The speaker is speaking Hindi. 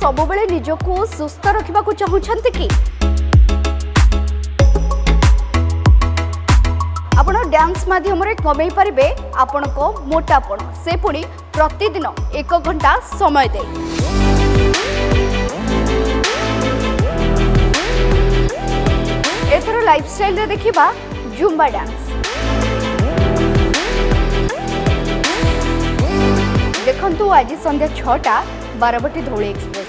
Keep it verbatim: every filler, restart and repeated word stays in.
सब बेले निजको सुस्थ रखा चाहते कि आपण डांस माध्यम कमे पारे आपण को मोटापण से पुणी प्रतिदिन एक घंटा समय दे एथर लाइफस्टाइल रे देखिबा जुम्बा डांस। देखंतु आज संध्या छटा बारबटी धौली एक्सप्रेस।